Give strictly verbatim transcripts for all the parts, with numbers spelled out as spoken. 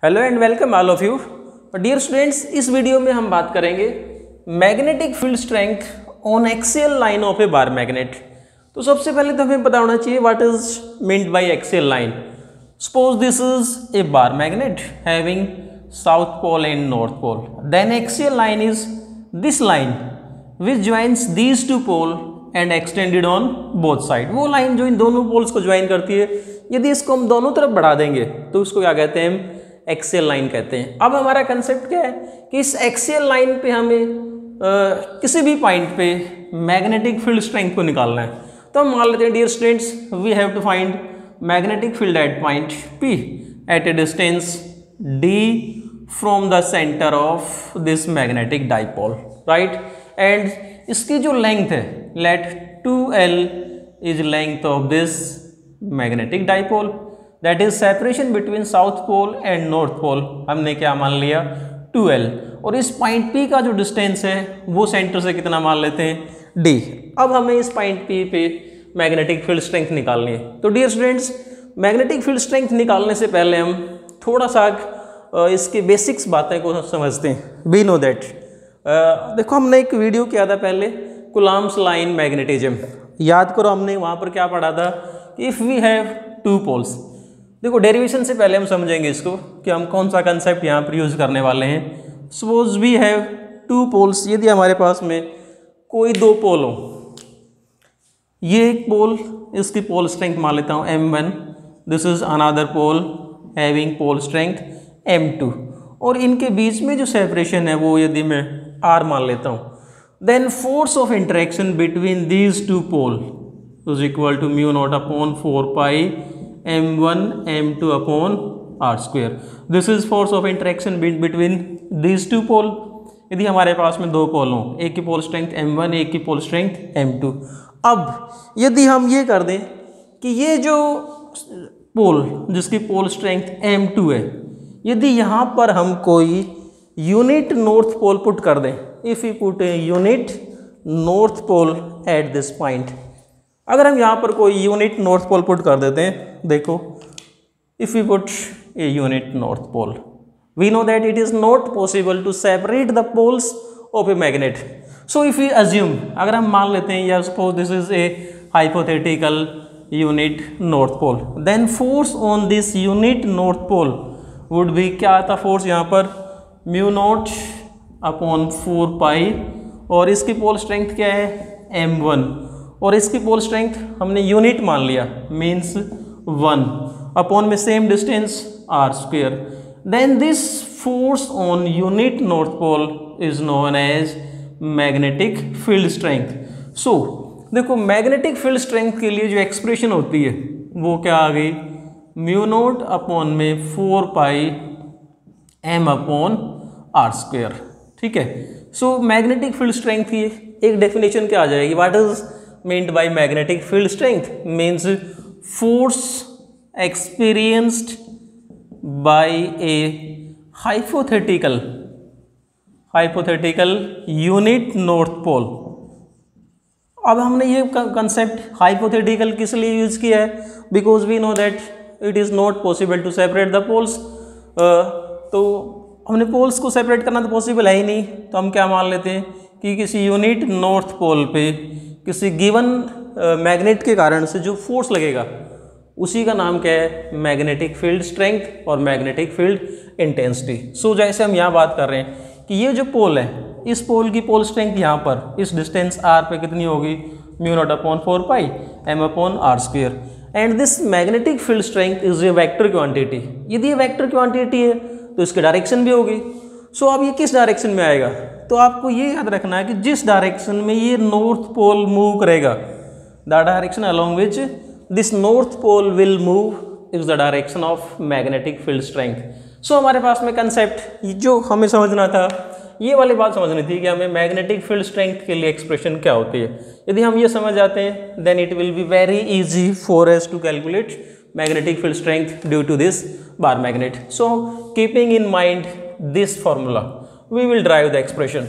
Hello and welcome all of you dear students. इस video में हम बात करेंगे magnetic field strength on axial line of a bar magnet. तो सबसे पहले तो हमें पता होना चाहिए what is meant by axial line. Suppose this is a bar magnet having south pole and north pole, then axial line is this line which joins these two pole and extended on both side. वो लाइन जो इन दोनों poles को join करती है, यदि इसको हम दोनों तरफ बढ़ा देंगे तो उसको क्या कहते हैं, एक्सियल लाइन कहते हैं। अब हमारा कंसेप्ट क्या है कि इस एक्सियल लाइन पे हमें आ, किसी भी पॉइंट पे मैग्नेटिक फील्ड स्ट्रेंथ को निकालना है। तो हम मान लेते हैं dear students, we have to find magnetic field at point P at a distance D from the center of this magnetic dipole, right. And इसकी जो लेंथ है, let two L is length of this magnetic dipole, that is separation between south pole and north pole. हमने क्या मान लिया, to L. और इस point P का जो डिस्टेंस है वो सेंटर से कितना मान लेते हैं, D। अब हमें इस पॉइंट P पे मैग्नेटिक फील्ड स्ट्रेंथ निकालनी है। तो dear students, magnetic field strength निकालने से पहले हम थोड़ा सा इसके बेसिक्स बातें को समझते हैं। वी नो दैट, देखो हमने एक वीडियो किया था पहले, कुलाम्स लाइन मैग्नेटिज्म। याद करो हमने वहाँ पर क्या पढ़ा था कि if we have two poles. देखो डेरिवेशन से पहले हम समझेंगे इसको कि हम कौन सा कंसेप्ट यहाँ पर यूज़ करने वाले हैं। Suppose we have two poles, यदि हमारे पास में कोई दो पोल हो, ये एक पोल, इसकी पोल स्ट्रेंथ मान लेता हूँ M one, this is another pole having pole strength M two, और इनके बीच में जो सेपरेशन है वो यदि मैं आर मान लेता हूँ, then force of interaction between these two pole is equal to mu naught upon four pi M one M two upon R square. This is force of interaction between these two pole. यदि हमारे पास में दो पोल हों, एक की pole strength M one, एक की पोल स्ट्रेंथ एम टू। अब यदि हम ये कर दें कि ये जो पोल जिसकी पोल स्ट्रेंथ एम टू है, यदि यहाँ पर हम कोई यूनिट नॉर्थ पोल पुट कर दें, if you put a unit north pole at this point, अगर हम यहाँ पर कोई यूनिट नॉर्थ पोल पुट कर देते हैं, देखो if you put a unit north pole, we know that it is not possible to separate the poles of a magnet. So if you assume, अगर हम मान लेते हैं या suppose this is a hypothetical unit north pole, then force on this unit north pole would be, क्या आता force यहाँ पर, mu naught upon four pi, और इसकी पोल स्ट्रेंथ क्या है एम वन, और इसकी पोल स्ट्रेंथ हमने यूनिट मान लिया मीन्स वन, अपॉन में same distance R square. Then this force on unit north pole is known as magnetic field strength. So देखो मैग्नेटिक फील्ड स्ट्रेंथ के लिए जो एक्सप्रेशन होती है वो क्या आ गई, म्यू नोट अपॉन में four pi M upon R square, ठीक है। सो मैग्नेटिक फील्ड स्ट्रेंथ की एक डेफिनेशन क्या आ जाएगी, what is meant by magnetic field strength means force experienced by a hypothetical hypothetical unit north pole। अब हमने ये कंसेप्ट हाइपोथेटिकल किस लिए यूज किया है, because we know that it is not possible to separate the poles. तो हमने poles को सेपरेट करना तो पॉसिबल है ही नहीं, तो हम क्या मान लेते हैं कि किसी यूनिट नॉर्थ पोल पे किसी गिवन मैग्नेट के कारण से जो फोर्स लगेगा उसी का नाम क्या है, मैग्नेटिक फील्ड स्ट्रेंथ और मैग्नेटिक फील्ड इंटेंसिटी। सो जैसे हम यहाँ बात कर रहे हैं कि ये जो पोल है, इस पोल की पोल स्ट्रेंथ यहाँ पर इस डिस्टेंस आर पे कितनी होगी, mu naught upon four pi M upon R square. And this magnetic field strength is a vector quantity. यदि ये वेक्टर क्वांटिटी है तो इसकी डायरेक्शन भी होगी। सो अब ये किस डायरेक्शन में आएगा, तो आपको ये याद रखना है कि जिस डायरेक्शन में ये नॉर्थ पोल मूव करेगा, the direction along which this north pole will move is the direction of magnetic field strength. So हमारे पास में कंसेप्ट जो हमें समझना था, ये वाली बात समझनी थी कि हमें मैग्नेटिक फील्ड स्ट्रेंथ के लिए एक्सप्रेशन क्या होती है। यदि हम ये समझ जाते हैं, then it will be very easy for us to calculate magnetic field strength due to this bar magnet. So keeping in mind this formula we will derive the expression.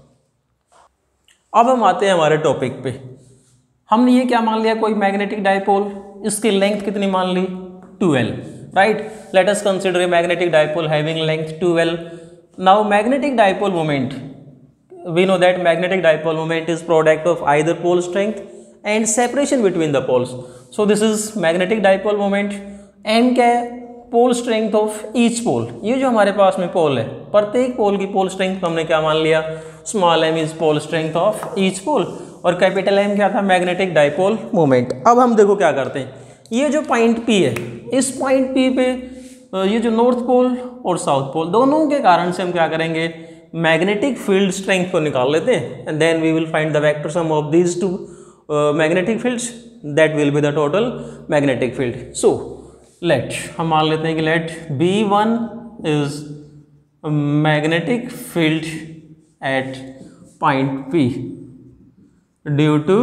अब हम आते हैं हमारे टॉपिक पे। हमने ये क्या मान लिया, कोई मैग्नेटिक डाइपोल, इसकी लेंथ कितनी मान ली, two L. Right. Let us consider a magnetic dipole having length twelve. Now magnetic dipole moment, we know that magnetic dipole moment is product of either pole strength and separation between the poles. So this is magnetic dipole moment. m क्या है? Pole strength of each pole. ये जो हमारे पास में पोल है, प्रत्येक pole की पोल स्ट्रेंथ हमने क्या मान लिया? Small m is pole strength of each pole, और कैपिटल M क्या था? Magnetic dipole moment. अब हम देखो क्या करते हैं, ये जो पॉइंट P है, इस पॉइंट P पे ये जो नॉर्थ पोल और साउथ पोल दोनों के कारण से हम क्या करेंगे? मैग्नेटिक फील्ड स्ट्रेंथ को निकाल लेते हैं, and then we will find the vector sum of these two magnetic fields, that will be the total magnetic field. So let हम मान लेते हैं कि let B one is magnetic field at point P due to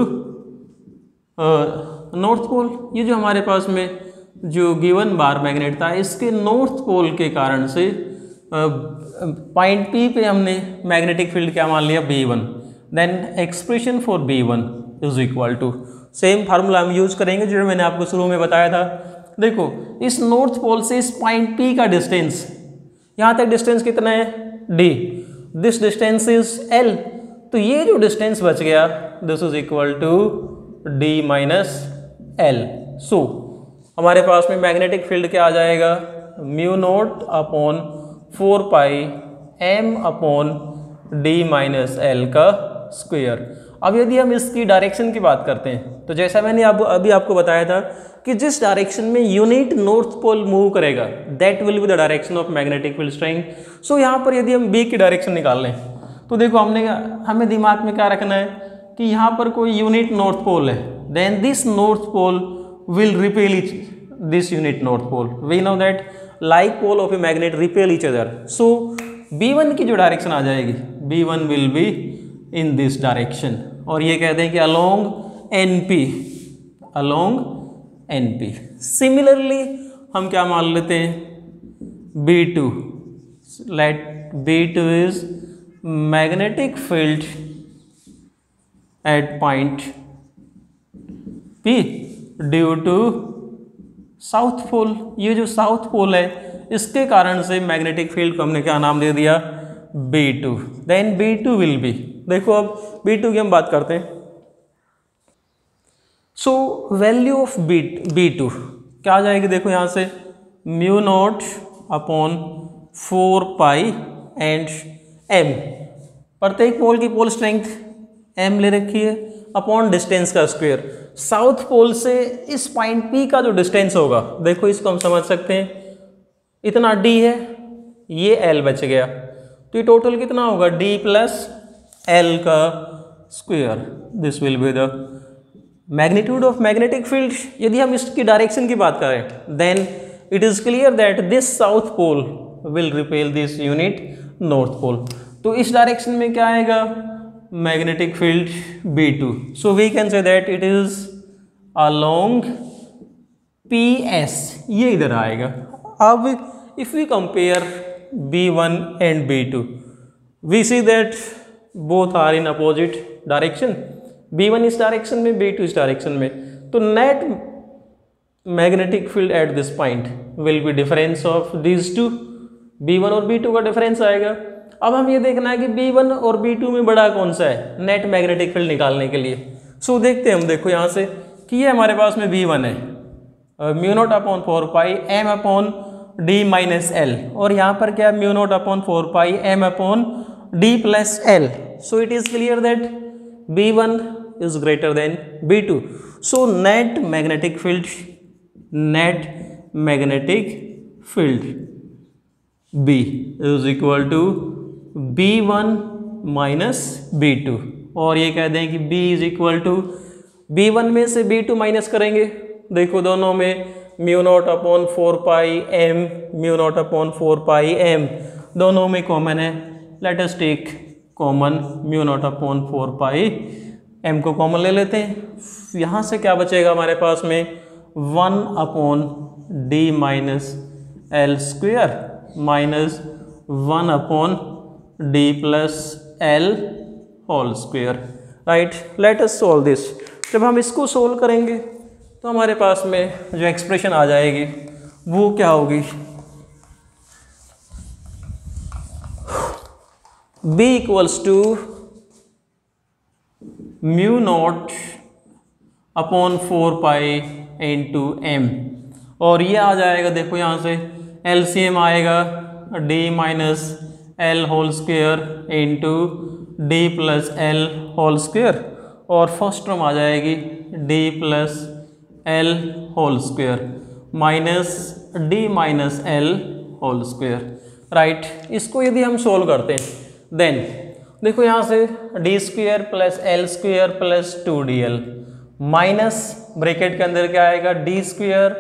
north pole. ये जो हमारे पास में जो गिवन बार मैग्नेट था, इसके नॉर्थ पोल के कारण से पॉइंट uh, P पे हमने मैग्नेटिक फील्ड क्या मान लिया? B one. Then expression for B one is equal to, same formula हम यूज करेंगे जो मैंने आपको शुरू में बताया था. देखो, इस नॉर्थ पोल से इस पॉइंट P का डिस्टेंस, यहाँ तक डिस्टेंस कितना है? D. This distance is L. तो ये जो डिस्टेंस बच गया, this is equal to D minus L. सो हमारे पास में मैग्नेटिक फील्ड क्या आ जाएगा? Mu naught upon four pi M upon D minus L का स्क्वायर. अब यदि हम इसकी डायरेक्शन की बात करते हैं, तो जैसा मैंने अब अभी आपको बताया था कि जिस डायरेक्शन में यूनिट नॉर्थ पोल मूव करेगा, that will be the direction of magnetic field strength. So यहाँ पर यदि हम बी की डायरेक्शन निकाल लें, तो देखो हमने हमें दिमाग में क्या रखना है कि यहाँ पर कोई यूनिट नॉर्थ पोल है, then this north pole will repel each this unit north pole. We know that like pole of a magnet repel each other. So B one की जो डायरेक्शन आ जाएगी, B one will be in this direction, और ये कहते हैं कि along N P, along N P. Similarly हम क्या मान लेते हैं? B two. Let B two is magnetic field at point P due to south pole. ये जो साउथ पोल है, इसके कारण से मैग्नेटिक फील्ड को हमने क्या नाम दे दिया? B two. Then B two will be, देखो अब बी टू की हम बात करते हैं. So value of B B two क्या आ जाएगी? देखो यहाँ से mu naught upon four pi and M, प्रत्येक पोल की पोल स्ट्रेंथ एम ले रखी है, अपॉन डिस्टेंस का स्क्वायर. साउथ पोल से इस पॉइंट P का जो डिस्टेंस होगा, देखो इसको हम समझ सकते हैं, इतना D है, ये L बच गया, तो ये टोटल कितना होगा? D प्लस L का square. This will be the magnitude of magnetic field. यदि हम इसकी डायरेक्शन की बात करें, then it is clear that this south pole will repel this unit north pole. तो इस डायरेक्शन में क्या आएगा? magnetic field B two. So we can say that it is along P S. ये इधर आएगा. अब if we compare B one and B two, we see that both are in opposite direction. B one इस direction में, B two इस direction में. तो net magnetic field at this point will be difference of these two. B one और B two का difference आएगा. अब हम ये देखना है कि बी वन और बी टू में बड़ा कौन सा है नेट मैग्नेटिक फील्ड निकालने के लिए. सो so, देखते हैं हम. देखो यहाँ से कि ये हमारे पास में बी वन है, mu naught upon four pi M upon D minus L, और यहाँ पर क्या? Mu naught upon four pi M upon D plus L. So it is clear that B one is greater than B two. So net magnetic field, net magnetic field B is equal to B one minus B two, और ये कह दें कि B is equal to B one में से B two minus करेंगे. देखो दोनों में mu naught upon four pi M, mu naught upon four pi M दोनों में कॉमन है. Let us take common mu naught upon four pi M को कॉमन ले लेते हैं. यहाँ से क्या बचेगा हमारे पास में? One upon D minus L square minus one upon D plus L whole square. Right, let us solve this. जब हम इसको सोल्व करेंगे तो हमारे पास में जो एक्सप्रेशन आ जाएगी, वो क्या होगी, B equals to mu naught upon four pi into M, और ये आ जाएगा देखो यहाँ से एलसीएम आएगा d minus L whole square into D plus L whole square, और फर्स्ट टर्म आ जाएगी d plus L whole square minus D minus L whole square, right. इसको यदि हम सोल्व करते हैं देन देखो यहाँ से D square plus L square plus two D L minus bracket के अंदर क्या आएगा, D square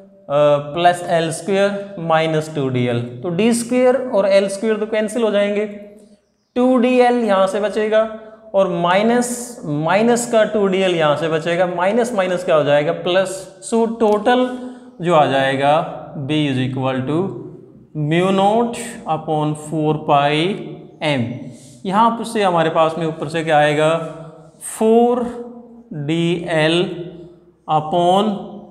plus L square minus two D L, तो डी स्क्वेयर और एल स्क्वेयर तो कैंसिल हो जाएंगे, टू डी एल यहाँ से बचेगा और माइनस माइनस का टू डी एल यहाँ से बचेगा, माइनस माइनस क्या हो जाएगा प्लस, सो टोटल जो आ जाएगा b is equal to mu naught upon four pi M, यहाँ से हमारे पास में ऊपर से क्या आएगा four D L upon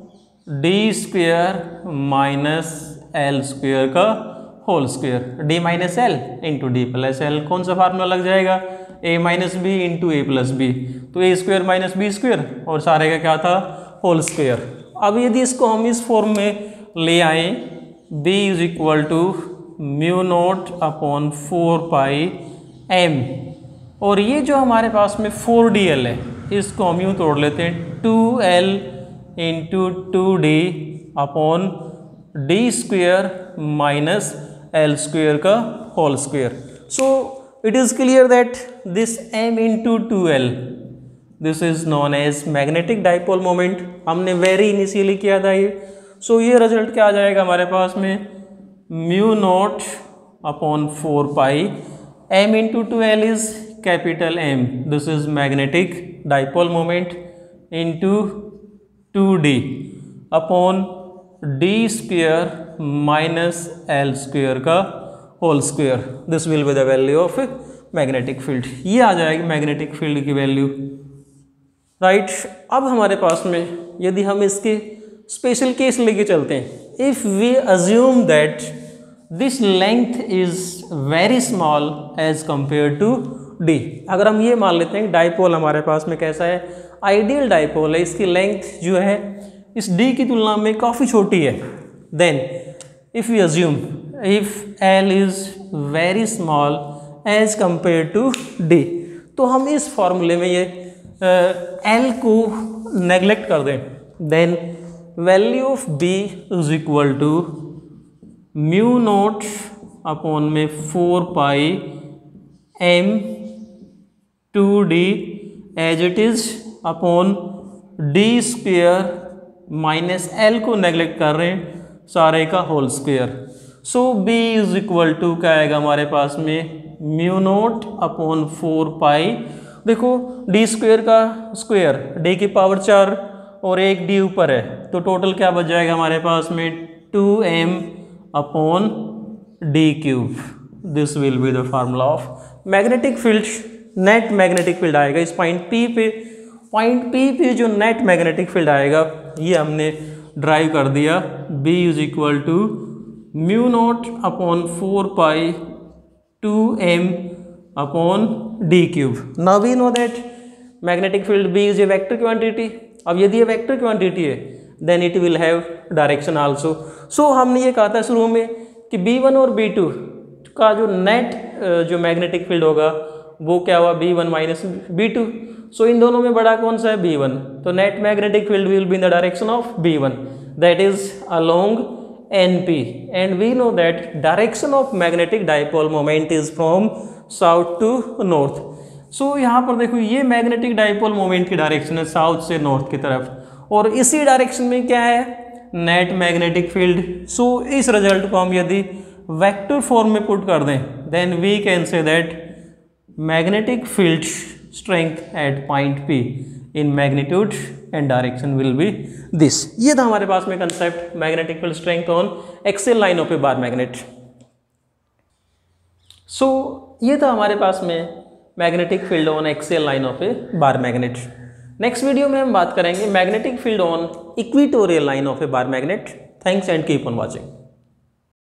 D square minus L square का whole square, D minus L into D plus L, कौन सा फार्मूला लग जाएगा, A minus B into A plus B, तो A square minus B square और सारे का क्या था होल स्क्वेयर। अब यदि इसको हम इस फॉर्म में ले आए b is equal to mu naught upon four pi M, और ये जो हमारे पास में फोर डी एल है इसको हम यूँ तोड़ लेते हैं, two L into two D upon D square minus L square का whole square. So it is clear that this m into two L this is known as magnetic dipole moment, हमने very initially किया था ये। सो so, ये result क्या आ जाएगा हमारे पास में mu naught upon four pi m into two L is capital M, this is magnetic dipole moment into two D upon D square minus L square का whole square, this will be the value of magnetic field, ये आ जाएगी magnetic field की value, right right. अब हमारे पास में यदि हम इसके स्पेशल केस लेके चलते हैं, if we assume that this length is very small as compared to D, अगर हम ये मान लेते हैं डाइपोल हमारे पास में कैसा है, आइडियल डाइपोल है, इसकी लेंथ जो है इस डी की तुलना में काफ़ी छोटी है, then if we assume if L is very small as compared to D, तो हम इस फॉर्मूले में ये एल uh, को नेग्लेक्ट कर दें, then value of b is equal to mu naught upon में four pi m two D as it is upon D square minus L को नेग्लेक्ट कर रहे हैं सारे का whole square. So b is equal to क्या आएगा हमारे पास में mu naught upon four pi, देखो डी स्क्वेयर का स्क्वेयर डी की पावर चार और एक डी ऊपर है, तो टोटल क्या बच जाएगा हमारे पास में two M upon D cube, this will be the formula of magnetic field, net magnetic field आएगा इस पॉइंट पी पे, पॉइंट पी पे जो नेट मैग्नेटिक फील्ड आएगा ये हमने ड्राइव कर दिया, b is equal to mu naught upon four pi two M upon D cube. Now we know that magnetic field b is a vector quantity, अब यदि ये वेक्टर क्वांटिटी है then it will have direction also. So हमने ये कहा था शुरू में कि बी वन और बी टू का जो नेट जो मैग्नेटिक फील्ड होगा वो क्या हुआ B one minus B two, so इन दोनों में बड़ा कौन सा है बी वन, तो net magnetic field will be in the direction of B one, that is along N P, and we know that direction of magnetic dipole moment is from south to north. So यहाँ पर देखो ये magnetic dipole moment की direction है south से north की तरफ, और इसी डायरेक्शन में क्या है नेट मैग्नेटिक फील्ड। सो इस रिजल्ट को हम यदि वेक्टर फॉर्म में पुट कर दें then we can say that magnetic field strength at point P in magnitude and direction will be this. ये था हमारे पास में concept magnetic field strength on axial line of a bar magnet. So ये था हमारे पास में magnetic field on axial line of a bar magnet. Next video में हम बात करेंगे magnetic field on equatorial line of a bar magnet. Thanks and keep on watching.